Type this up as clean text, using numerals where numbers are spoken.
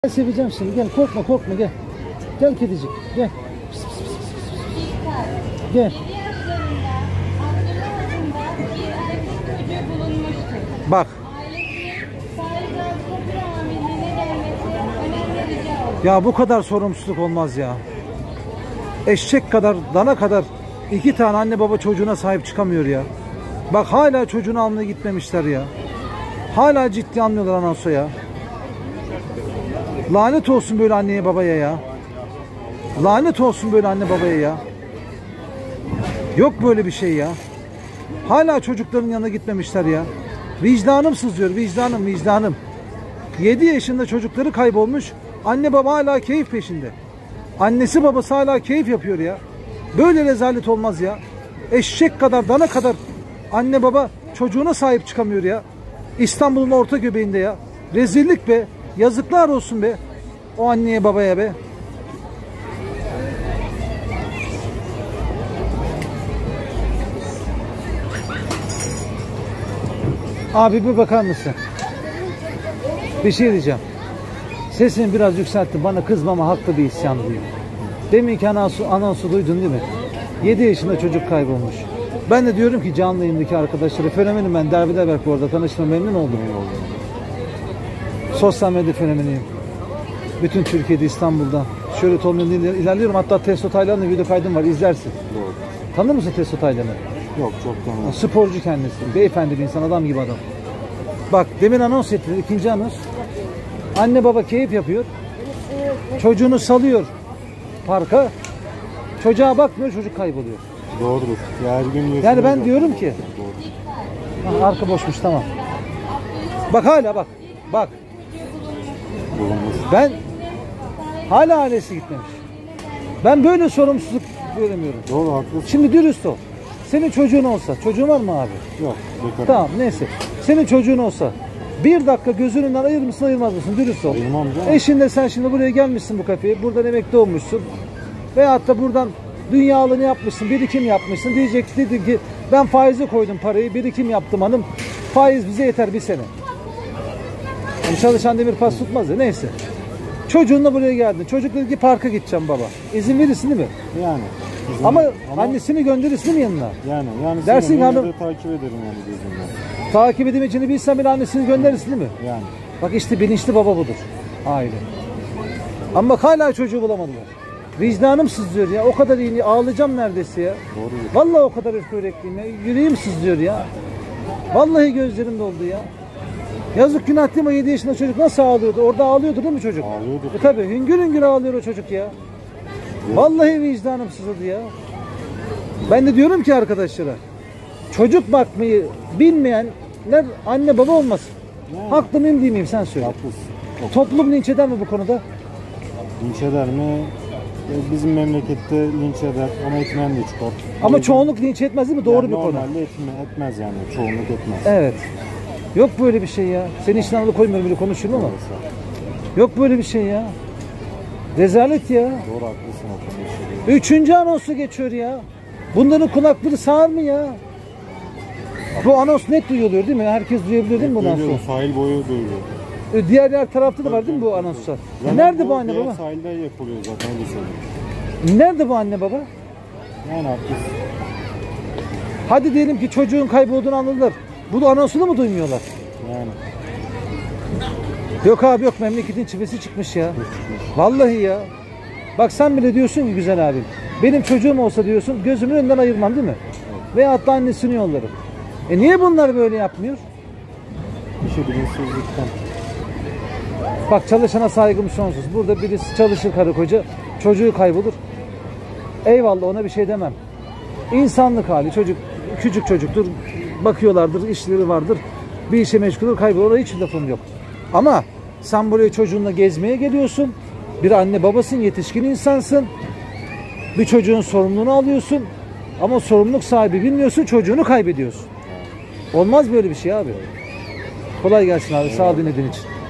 Gel seveceğim seni. Gel korkma korkma gel. Gel kedicik gel. Pis, pis, pis, pis, pis. Gel. Bak. Ya bu kadar sorumsuzluk olmaz ya. Eşek kadar, dana kadar 2 tane anne baba çocuğuna sahip çıkamıyor ya. Bak hala çocuğunu almaya gitmemişler ya. Hala ciddi almıyorlar anonsa ya. Lanet olsun böyle anneye babaya ya. Lanet olsun böyle anne babaya ya. Yok böyle bir şey ya. Hala çocukların yanına gitmemişler ya. Vicdanım sızlıyor, vicdanım, vicdanım. 7 yaşında çocukları kaybolmuş. Anne baba hala keyif peşinde. Annesi babası hala keyif yapıyor ya. Böyle rezalet olmaz ya. Eşek kadar, dana kadar anne baba çocuğuna sahip çıkamıyor ya. İstanbul'un orta göbeğinde ya. Rezillik be. Yazıklar olsun be. O anneye babaya be. Abi bir bakar mısın? Bir şey diyeceğim. Sesini biraz yükselttin. Bana kızmama haklı bir isyan duyuyor. Deminki anonsu duydun değil mi? 7 yaşında çocuk kaybolmuş. Ben de diyorum ki canlı yayındaki arkadaşlara, fenomenim ben, Derbideberk bu arada, tanıştığıma memnun oldum. Sosyal medya fenomeniyim. Bütün Türkiye'de, İstanbul'da. Şöyle Tolun'un ilerliyorum. Hatta Testo Taylan'la video kaydım var, izlersin. Doğru. Tanır mısın Testo Taylan'ı? Yok, çok tanımam. Sporcu kendisi. Beyefendi bir insan, adam gibi adam. Bak demin anons ettiler, ikinci anons. Anne baba keyif yapıyor. Çocuğunu salıyor parka. Çocuğa bakmıyor, çocuk kayboluyor. Doğrudur. Her gün yani ben diyorum ki ha, arka boşmuş, tamam. Bak hala bak. Bak. Ben hala ailesi gitmemiş. Ben böyle sorumsuzluk göremiyorum. Doğru, haklısın. Şimdi dürüst ol. Senin çocuğun olsa, çocuğun var mı abi? Yok. Tamam neyse. Senin çocuğun olsa 1 dakika gözününden ayırır mısın, ayırmaz mısın? Dürüst ol. Eşinle sen şimdi buraya gelmişsin, bu kafeye. Buradan emekli olmuşsun. Veyahut da buradan dünyalığını yapmışsın, birikim yapmışsın. Diyeceksin ki ben faize koydum parayı, birikim yaptım hanım. Faiz bize yeter bir sene. Yani çalışan demir pas tutmaz ya, neyse. Çocuğunla buraya geldin. Çocuk dedi ki parka gideceğim baba. İzin verirsin değil mi? Yani. Ama annesini gönderirsin değil mi yanına? Yani dersin ki hanım, takip ederim yani gözümden. Takip edemeyeceğini bilsen bile annesini gönderirsin değil mi? Yani. Bak işte bilinçli baba budur. Aile. Ama bak hala çocuğu bulamadılar. Vicdanım sızlıyor ya. O kadar iyi, ağlayacağım neredeyse ya. Doğru. Vallahi o kadar öfkeliyim ya. Yüreğim sızlıyor ya. Vallahi gözlerim doldu ya. Yazık, günah değil mi? 7 yaşında çocuk nasıl ağlıyordu? Orada ağlıyordu değil mi çocuk? Ağlıyordu. Tabii hüngür hüngür ağlıyor o çocuk ya. Evet. Vallahi vicdanım sızladı ya. Ben de diyorum ki arkadaşlara, çocuk bakmayı bilmeyenler anne baba olmasın. Yani. Haklı mıyım değil miyim, sen söyle. Haklısın. Toplum linç eder mi bu konuda? Linç eder mi? Bizim memlekette linç eder ama etmeyen de çıkar. Ama çoğunluk linç etmez değil mi? Doğru yani bir konu. Normalde etmez yani. Çoğunluk etmez. Evet. Yok böyle bir şey ya. Senin için alıkoymuyorum, böyle konuşurum ama. Yok böyle bir şey ya. Rezalet ya. Doğru, haklısın. 3. anonsu geçiyor ya. Bunların kulakları sağır mı ya? Bu anons net duyuluyor değil mi? Herkes duyabiliyor değil mi bundan sonra? Sahil boyu duyuluyor. Diğer tarafta da var değil mi bu anonslar? Nerede bu anne baba? Sahilde yapılıyor zaten. Nerede bu anne baba? Yani haklısın. Hadi diyelim ki çocuğun kaybolduğunu anladılar. Bu anonsunu mu duymuyorlar? Yani. Yok abi yok, memleketin çivisi çıkmış ya. Vallahi ya. Bak sen bile diyorsun ki güzel abim, benim çocuğum olsa diyorsun gözümün önünden ayırmam değil mi? Evet. Veyahut da annesini yollarım. Niye bunlar böyle yapmıyor? İşte bilinçsizlikten. Bak çalışana saygım sonsuz. Burada birisi çalışır karı koca, çocuğu kaybolur. Eyvallah, ona bir şey demem. İnsanlık hali, çocuk küçük çocuktur. Bakıyorlardır, işleri vardır. Bir işe meşguldur, kaybolur. Oraya hiç lafım yok. Ama sen buraya çocuğunla gezmeye geliyorsun. Bir anne babasın, yetişkin insansın. Bir çocuğun sorumluluğunu alıyorsun. Ama sorumluluk sahibi bilmiyorsun, çocuğunu kaybediyorsun. Olmaz böyle bir şey abi. Kolay gelsin abi, sağ ol dinlediğin için.